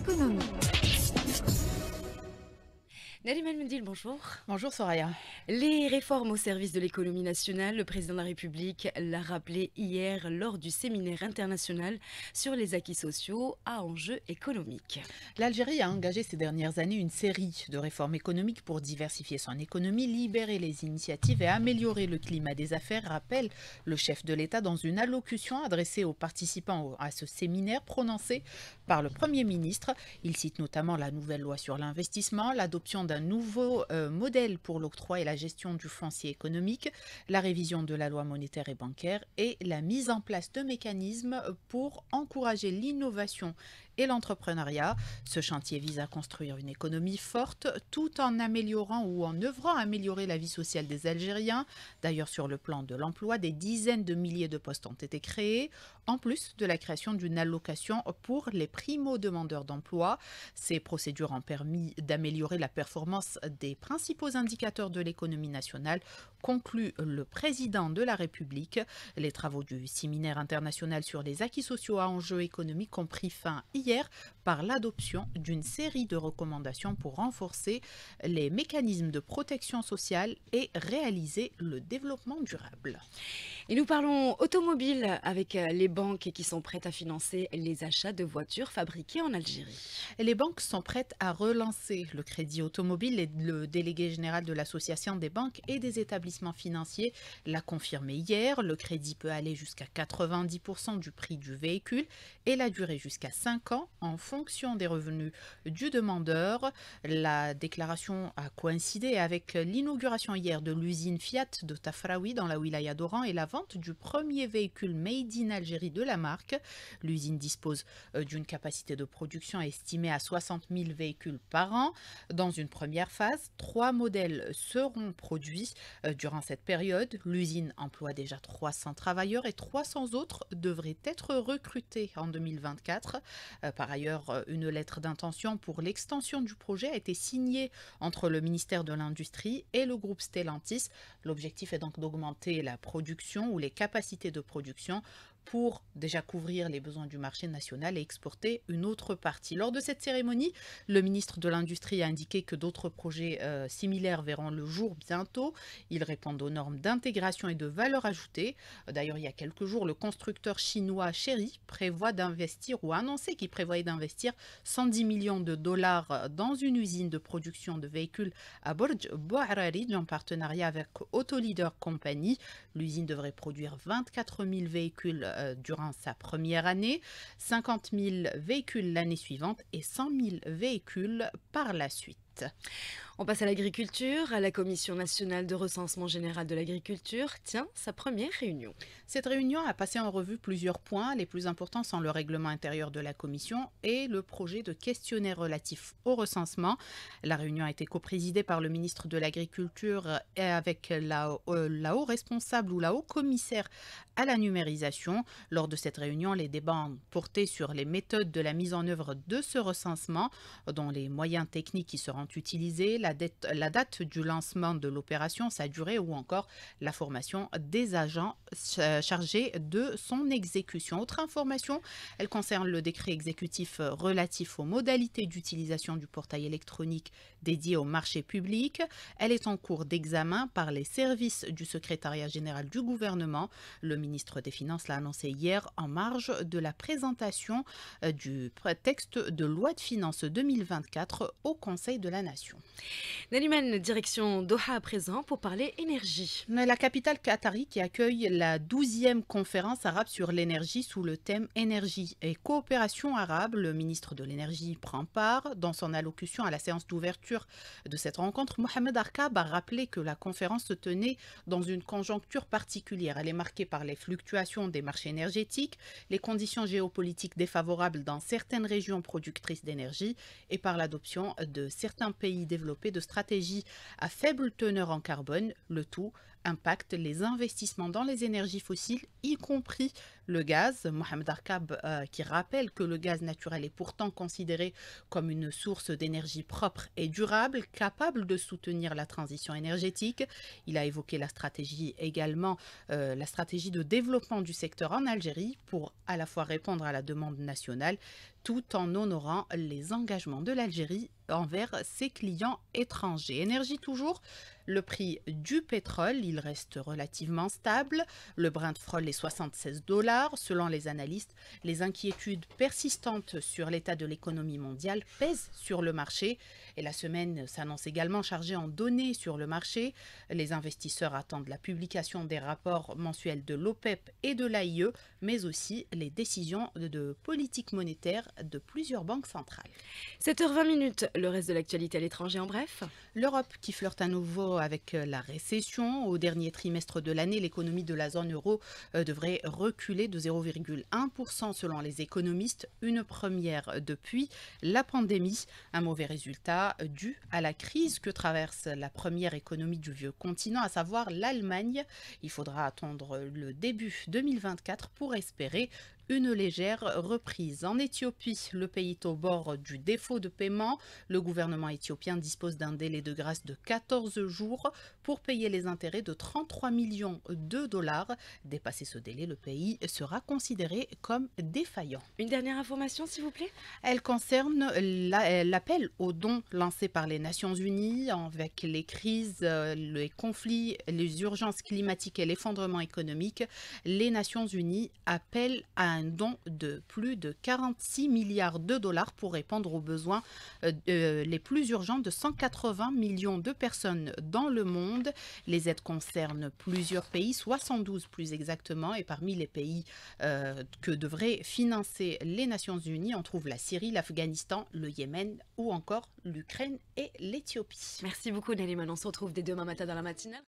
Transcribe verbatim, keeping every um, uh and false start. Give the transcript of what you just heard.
économie. Nariman Mendil, bonjour. Bonjour Soraya. Les réformes au service de l'économie nationale, le président de la République l'a rappelé hier lors du séminaire international sur les acquis sociaux à enjeux économiques. L'Algérie a engagé ces dernières années une série de réformes économiques pour diversifier son économie, libérer les initiatives et améliorer le climat des affaires, rappelle le chef de l'État dans une allocution adressée aux participants à ce séminaire prononcé par le Premier ministre. Il cite notamment la nouvelle loi sur l'investissement, l'adoption d'un nouveau euh, modèle pour l'octroi et la gestion du foncier économique, la révision de la loi monétaire et bancaire et la mise en place de mécanismes pour encourager l'innovation et l'entrepreneuriat. Ce chantier vise à construire une économie forte tout en améliorant ou en œuvrant à améliorer la vie sociale des Algériens. D'ailleurs, sur le plan de l'emploi, des dizaines de milliers de postes ont été créés, en plus de la création d'une allocation pour les primo-demandeurs d'emploi. Ces procédures ont permis d'améliorer la performance des principaux indicateurs de l'économie nationale, conclut le président de la République. Les travaux du séminaire international sur les acquis sociaux à enjeux économiques ont pris fin hier par l'adoption d'une série de recommandations pour renforcer les mécanismes de protection sociale et réaliser le développement durable. Et nous parlons automobile avec les banques qui sont prêtes à financer les achats de voitures fabriquées en Algérie. Et les banques sont prêtes à relancer le crédit automobile et le délégué général de l'Association des banques et des établissements financiers l'a confirmé hier. Le crédit peut aller jusqu'à quatre-vingt-dix pour cent du prix du véhicule et la durée jusqu'à cinq ans en fonction des revenus du demandeur. La déclaration a coïncidé avec l'inauguration hier de l'usine Fiat de Tafraoui dans la wilaya d'Oran et la vente du premier véhicule Made in Algérie de la marque. L'usine dispose d'une capacité de production estimée à soixante mille véhicules par an. Dans une première phase, trois modèles seront produits durant cette période. L'usine emploie déjà trois cents travailleurs et trois cents autres devraient être recrutés en deux mille vingt-quatre. Par ailleurs, une lettre d'intention pour l'extension du projet a été signée entre le ministère de l'Industrie et le groupe Stellantis. L'objectif est donc d'augmenter la production ou les capacités de production pour déjà couvrir les besoins du marché national et exporter une autre partie. Lors de cette cérémonie, le ministre de l'Industrie a indiqué que d'autres projets euh, similaires verront le jour bientôt. Ils répondent aux normes d'intégration et de valeur ajoutée. D'ailleurs, il y a quelques jours, le constructeur chinois Chery prévoit d'investir ou a annoncé qu'il prévoyait d'investir cent dix millions de dollars dans une usine de production de véhicules à Borj Bouarari en partenariat avec Autoleader Company. L'usine devrait produire vingt-quatre mille véhicules durant sa première année, cinquante mille véhicules l'année suivante et cent mille véhicules par la suite. On passe à l'agriculture. La Commission nationale de recensement général de l'agriculture tient sa première réunion. Cette réunion a passé en revue plusieurs points. Les plus importants sont le règlement intérieur de la Commission et le projet de questionnaire relatif au recensement. La réunion a été coprésidée par le ministre de l'Agriculture et avec la, euh, la haut responsable ou la haut commissaire à la numérisation. Lors de cette réunion, les débats ont porté sur les méthodes de la mise en œuvre de ce recensement, dont les moyens techniques qui seront utilisés, la, dette, la date du lancement de l'opération, sa durée ou encore la formation des agents chargés de son exécution. Autre information, elle concerne le décret exécutif relatif aux modalités d'utilisation du portail électronique dédié au marché public. Elle est en cours d'examen par les services du secrétariat général du gouvernement. Le ministre des Finances l'a annoncé hier en marge de la présentation du texte de loi de finances deux mille vingt-quatre au Conseil de la Nation. Nariman, direction Doha à présent pour parler énergie. La capitale qatari qui accueille la douzième conférence arabe sur l'énergie sous le thème énergie et coopération arabe. Le ministre de l'énergie prend part. Dans son allocution à la séance d'ouverture de cette rencontre, Mohamed Arkab a rappelé que la conférence se tenait dans une conjoncture particulière. Elle est marquée par les fluctuations des marchés énergétiques, les conditions géopolitiques défavorables dans certaines régions productrices d'énergie et par l'adoption de certains pays développés de stratégies à faible teneur en carbone, le tout impacte les investissements dans les énergies fossiles, y compris le gaz. Mohamed Arkab euh, qui rappelle que le gaz naturel est pourtant considéré comme une source d'énergie propre et durable, capable de soutenir la transition énergétique. Il a évoqué la stratégie également, euh, la stratégie de développement du secteur en Algérie pour à la fois répondre à la demande nationale, tout en honorant les engagements de l'Algérie envers ses clients étrangers. Énergie toujours, le prix du pétrole, il reste relativement stable. Le Brent-Frol est soixante-seize dollars. Selon les analystes, les inquiétudes persistantes sur l'état de l'économie mondiale pèsent sur le marché. Et la semaine s'annonce également chargée en données sur le marché. Les investisseurs attendent la publication des rapports mensuels de l'OPEP et de l'A I E, mais aussi les décisions de politique monétaire de plusieurs banques centrales. sept heures vingt minutes, le reste de l'actualité à l'étranger en bref. L'Europe qui flirte à nouveau avec la récession. Au dernier trimestre de l'année, l'économie de la zone euro devrait reculer de zéro virgule un pour cent selon les économistes, une première depuis la pandémie. Un mauvais résultat dû à la crise que traverse la première économie du vieux continent, à savoir l'Allemagne. Il faudra attendre le début deux mille vingt-quatre pour espérer une légère reprise. En Éthiopie, le pays est au bord du défaut de paiement. Le gouvernement éthiopien dispose d'un délai de grâce de quatorze jours pour payer les intérêts de trente-trois millions de dollars. Dépassé ce délai, le pays sera considéré comme défaillant. Une dernière information, s'il vous plaît. Elle concerne la- l'appel aux dons lancé par les Nations Unies avec les crises, euh, les conflits, les urgences climatiques et l'effondrement économique. Les Nations Unies appellent à un don de plus de quarante-six milliards de dollars pour répondre aux besoins euh, euh, les plus urgents de cent quatre-vingts millions de personnes dans le monde. Les aides concernent plusieurs pays, soixante-douze plus exactement, et parmi les pays euh, que devraient financer les Nations Unies, on trouve la Syrie, l'Afghanistan, le Yémen ou encore l'Ukraine et l'Éthiopie. Merci beaucoup Nelly, on se retrouve dès demain matin dans la matinale.